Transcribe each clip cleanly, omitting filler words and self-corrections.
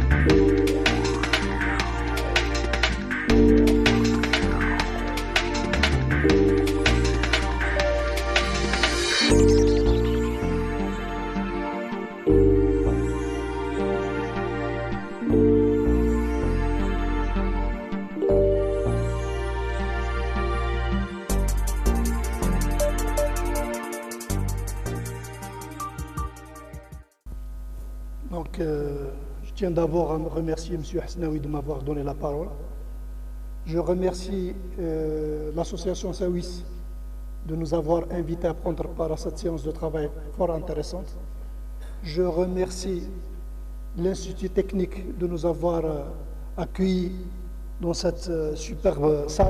Donc, je tiens d'abord à me remercier M. Hasnaoui de m'avoir donné la parole. Je remercie l'association SAWIS de nous avoir invités à prendre part à cette séance de travail fort intéressante. Je remercie l'Institut technique de nous avoir accueillis dans cette superbe salle.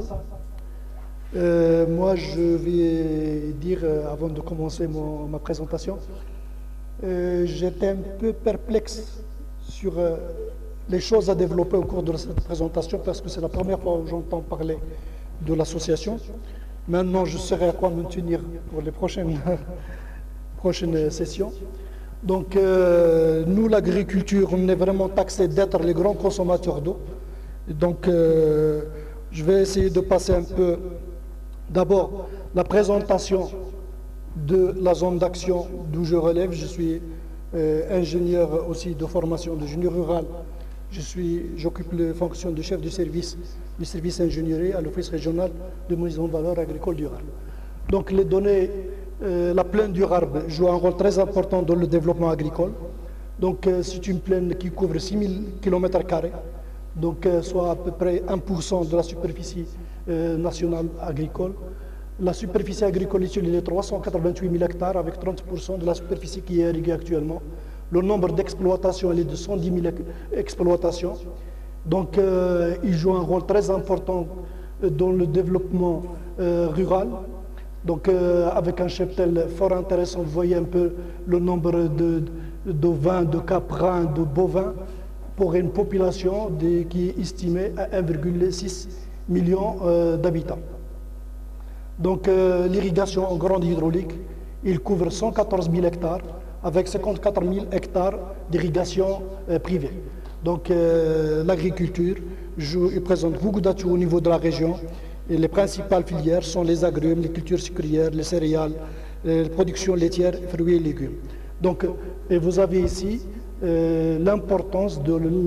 Moi, je vais dire, avant de commencer ma présentation, j'étais un peu perplexe sur les choses à développer au cours de cette présentation parce que c'est la première fois où j'entends parler de l'association. Maintenant, je saurai à quoi me tenir pour les prochaines sessions. Donc, nous, l'agriculture, on est vraiment taxé d'être les grands consommateurs d'eau. Donc, je vais essayer de passer un peu, d'abord, la présentation de la zone d'action d'où je relève. Je suis ingénieur aussi de formation de génie rural. J'occupe les fonctions de chef du service ingénierie à l'Office régional de mise en valeur agricole durable. Donc les données, la plaine du Harb joue un rôle très important dans le développement agricole. Donc c'est une plaine qui couvre 6000 km², donc soit à peu près 1% de la superficie nationale agricole. La superficie agricole ici est de 388 000 hectares avec 30% de la superficie qui est irriguée actuellement. Le nombre d'exploitations est de 110 000 exploitations. Donc il joue un rôle très important dans le développement rural. Donc avec un cheptel fort intéressant, vous voyez un peu le nombre de vins, de caprins, de bovins pour une population qui est estimée à 1,6 million d'habitants. Donc l'irrigation en grande hydraulique, il couvre 114 000 hectares avec 54 000 hectares d'irrigation privée. Donc l'agriculture présente beaucoup d'atouts au niveau de la région. Et les principales filières sont les agrumes, les cultures sucrières, les céréales, les productions laitières, fruits et légumes. Donc, et vous avez ici l'importance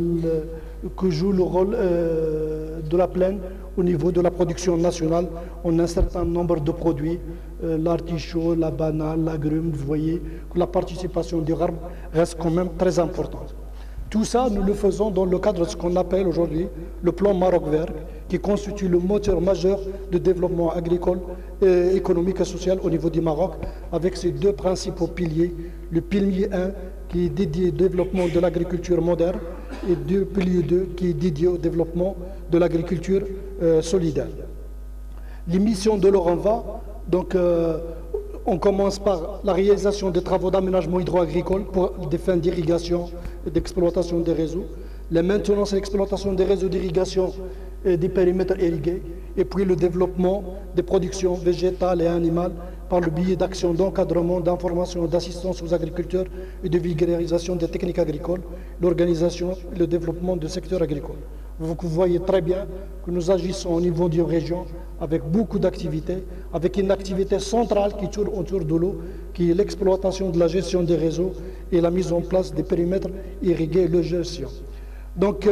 que joue le rôle de la plaine au niveau de la production nationale. On a un certain nombre de produits, l'artichaut, la banane, l'agrume. Vous voyez que la participation du Harb reste quand même très importante. Tout ça, nous le faisons dans le cadre de ce qu'on appelle aujourd'hui le plan Maroc vert, qui constitue le moteur majeur de développement agricole, économique et social au niveau du Maroc, avec ses deux principaux piliers. Le pilier 1, qui est dédié au développement de l'agriculture moderne, et le pilier 2, qui est dédié au développement de l'agriculture solidaire. Les missions de l'ORENVA, donc, on commence par la réalisation des travaux d'aménagement hydro-agricole pour des fins d'irrigation et d'exploitation des réseaux, la maintenance et l'exploitation des réseaux d'irrigation et des périmètres irrigués, et puis le développement des productions végétales et animales par le biais d'actions d'encadrement, d'information, d'assistance aux agriculteurs et de vulgarisation des techniques agricoles, l'organisation et le développement du secteur agricole. Vous voyez très bien que nous agissons au niveau d'une région avec beaucoup d'activités, avec une activité centrale qui tourne autour de l'eau, qui est l'exploitation de la gestion des réseaux et la mise en place des périmètres irrigués et de gestion. Donc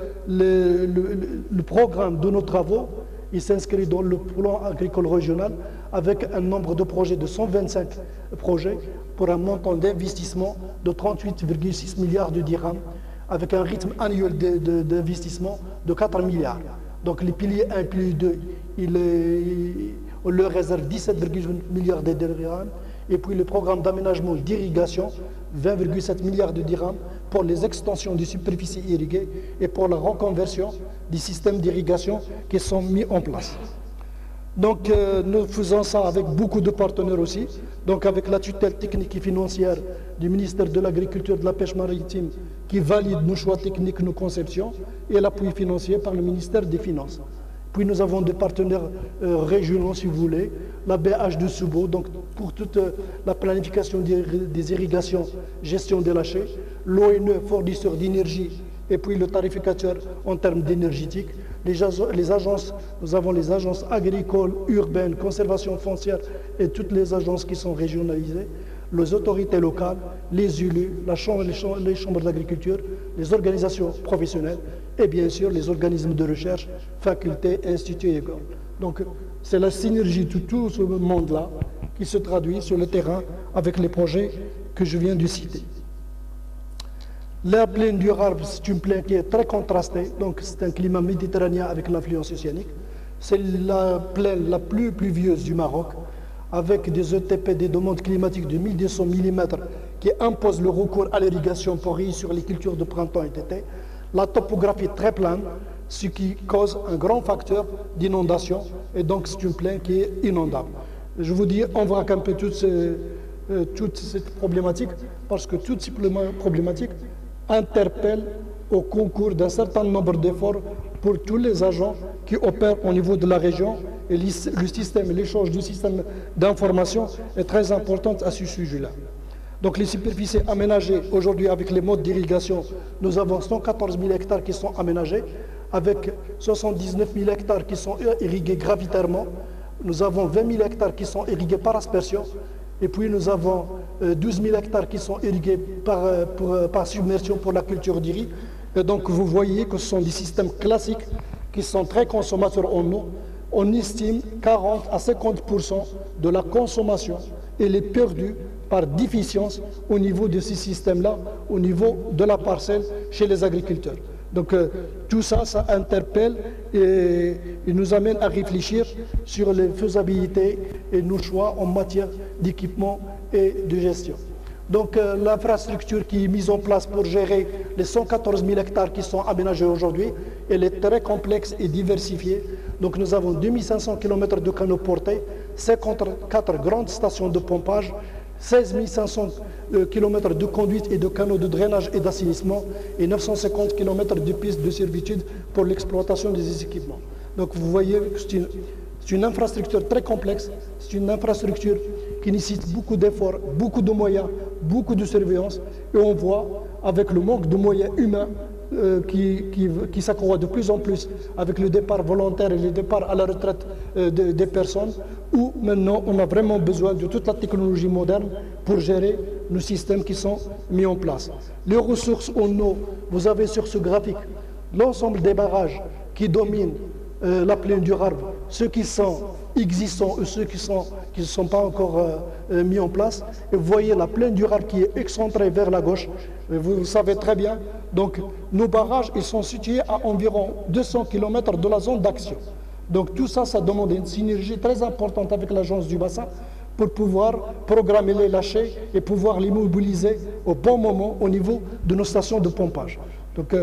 le programme de nos travaux, il s'inscrit dans le plan agricole régional avec un nombre de projets de 125 projets pour un montant d'investissement de 38,6 milliards de dirhams, avec un rythme annuel d'investissement de 4 milliards. Donc les piliers 1 et pilier 2, on leur réserve 17,8 milliards de dirhams, et puis le programme d'aménagement d'irrigation, 20,7 milliards de dirhams pour les extensions des superficies irriguées et pour la reconversion des systèmes d'irrigation qui sont mis en place. Donc nous faisons ça avec beaucoup de partenaires aussi, donc avec la tutelle technique et financière du ministère de l'Agriculture et de la Pêche maritime qui valide nos choix techniques, nos conceptions, et l'appui financier par le ministère des Finances. Puis nous avons des partenaires régionaux, si vous voulez, la BH de Soubo, donc pour toute la planification des irrigations, gestion des lâchers, l'ONE, fournisseur d'énergie et puis le tarificateur en termes d'énergétique. Les agences, nous avons les agences agricoles, urbaines, conservation foncière et toutes les agences qui sont régionalisées, les autorités locales, les élus, les chambres d'agriculture, les organisations professionnelles et bien sûr les organismes de recherche, facultés, instituts et écoles. Donc c'est la synergie de tout ce monde-là qui se traduit sur le terrain avec les projets que je viens de citer. La plaine du Harb, c'est une plaine qui est très contrastée, donc c'est un climat méditerranéen avec l'influence océanique. C'est la plaine la plus pluvieuse du Maroc, avec des ETP, des demandes climatiques de 1200 mm qui imposent le recours à l'irrigation pour sur les cultures de printemps et d'été. La topographie est très plane, ce qui cause un grand facteur d'inondation, et donc c'est une plaine qui est inondable. Je vous dis, on voit un peu toute cette problématique, parce que toutes ces problématiques interpellent au concours d'un certain nombre d'efforts pour tous les agents qui opèrent au niveau de la région, et le système, l'échange du système d'information est très important à ce sujet-là. Donc les superficies aménagées aujourd'hui avec les modes d'irrigation, nous avons 114 000 hectares qui sont aménagés, avec 79 000 hectares qui sont irrigués gravitairement. Nous avons 20 000 hectares qui sont irrigués par aspersion, et puis nous avons 12 000 hectares qui sont irrigués par submersion pour la culture du riz. Et donc vous voyez que ce sont des systèmes classiques qui sont très consommateurs en eau. On estime 40 à 50% de la consommation, elle est perdue par déficience au niveau de ces systèmes-là, au niveau de la parcelle chez les agriculteurs. Donc tout ça, ça interpelle et nous amène à réfléchir sur les faisabilités et nos choix en matière d'équipement et de gestion. Donc l'infrastructure qui est mise en place pour gérer les 114 000 hectares qui sont aménagés aujourd'hui, elle est très complexe et diversifiée. Donc nous avons 2500 km de canaux portés, 54 grandes stations de pompage, 16 500 km de conduites et de canaux de drainage et d'assainissement et 950 km de pistes de servitude pour l'exploitation des équipements. Donc vous voyez que c'est une infrastructure très complexe, c'est une infrastructure qui nécessite beaucoup d'efforts, beaucoup de moyens, beaucoup de surveillance, et on voit avec le manque de moyens humains qui s'accroît de plus en plus avec le départ volontaire et le départ à la retraite des personnes, où maintenant on a vraiment besoin de toute la technologie moderne pour gérer nos systèmes qui sont mis en place. Les ressources en eau, vous avez sur ce graphique l'ensemble des barrages qui dominent la plaine du Harb, ceux qui sont existants et ceux qui ne sont pas encore mis en place. Et vous voyez la plaine du Harb qui est excentrée vers la gauche, et vous le savez très bien. Donc nos barrages, ils sont situés à environ 200 km de la zone d'action. Donc tout ça, ça demande une synergie très importante avec l'agence du bassin pour pouvoir programmer les lâchers et pouvoir les mobiliser au bon moment au niveau de nos stations de pompage. Donc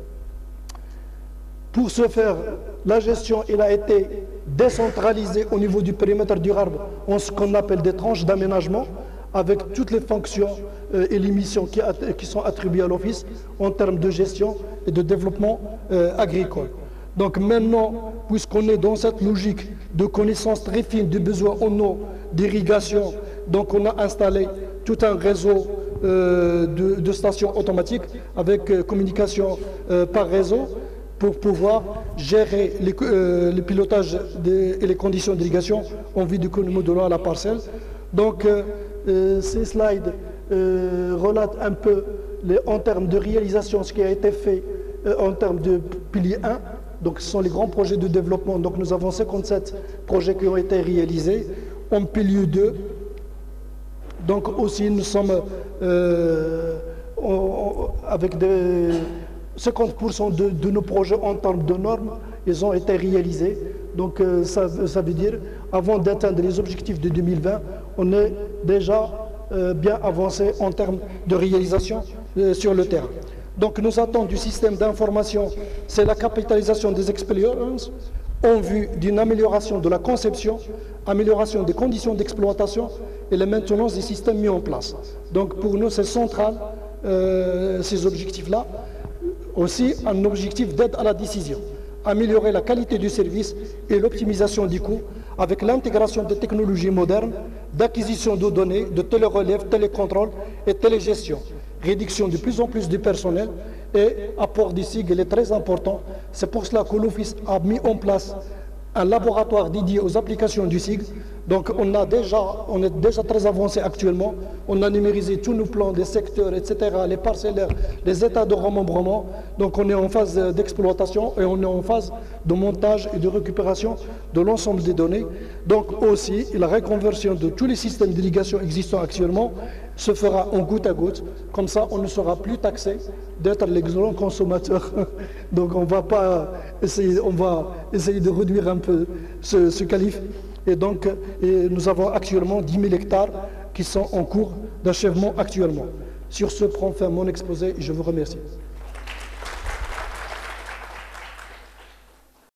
pour ce faire, la gestion elle a été décentralisée au niveau du périmètre du Harb en ce qu'on appelle des tranches d'aménagement, avec toutes les fonctions et les missions qui sont attribuées à l'Office en termes de gestion et de développement agricole. Donc maintenant, puisqu'on est dans cette logique de connaissance très fine des besoins en eau, d'irrigation, donc on a installé tout un réseau de stations automatiques avec communication par réseau pour pouvoir gérer le pilotage et les conditions d'irrigation en vue du contrôle de l'eau à la parcelle. Donc ces slides relatent un peu en termes de réalisation ce qui a été fait en termes de pilier 1. Donc ce sont les grands projets de développement. Donc nous avons 57 projets qui ont été réalisés. En pilier 2, donc aussi nous sommes avec 50% de nos projets en termes de normes, ils ont été réalisés. Donc ça veut dire, avant d'atteindre les objectifs de 2020, on est déjà bien avancé en termes de réalisation sur le terrain. Donc nos attentes du système d'information, c'est la capitalisation des expériences en vue d'une amélioration de la conception, amélioration des conditions d'exploitation et la maintenance des systèmes mis en place. Donc pour nous, c'est central, ces objectifs-là. Aussi, un objectif d'aide à la décision, améliorer la qualité du service et l'optimisation des coûts avec l'intégration des technologies modernes, d'acquisition de données, de télérelève, télécontrôle et télégestion, réduction de plus en plus du personnel, et apport du SIG, il est très important. C'est pour cela que l'Office a mis en place un laboratoire dédié aux applications du SIG. Donc on est déjà très avancé actuellement. On a numérisé tous nos plans des secteurs, etc., les parcellaires, les états de remembrement. Donc on est en phase d'exploitation et on est en phase de montage et de récupération de l'ensemble des données. Donc aussi, la reconversion de tous les systèmes d'irrigation existants actuellement se fera en goutte à goutte. Comme ça, on ne sera plus taxé d'être les grands consommateurs. Donc on va essayer de réduire un peu ce calife. Et donc, nous avons actuellement 10 000 hectares qui sont en cours d'achèvement actuellement. Sur ce, prend fin mon exposé et je vous remercie.